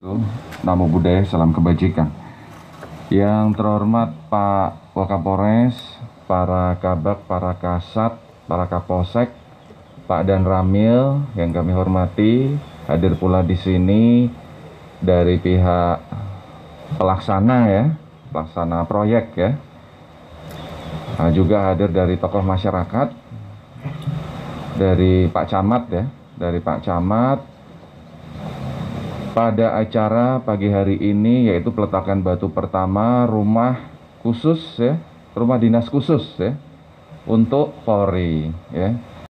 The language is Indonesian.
Namo Buddhaya, salam kebajikan. Yang terhormat Pak Wakapolres, para Kabak, para Kasat, para Kapolsek, Pak Dan Ramil yang kami hormati, hadir pula di sini dari pihak pelaksana pelaksana proyek ya. Nah, juga hadir dari tokoh masyarakat, dari Pak Camat dari Pak Camat. Pada acara pagi hari ini yaitu peletakan batu pertama rumah khusus rumah dinas khusus untuk Polri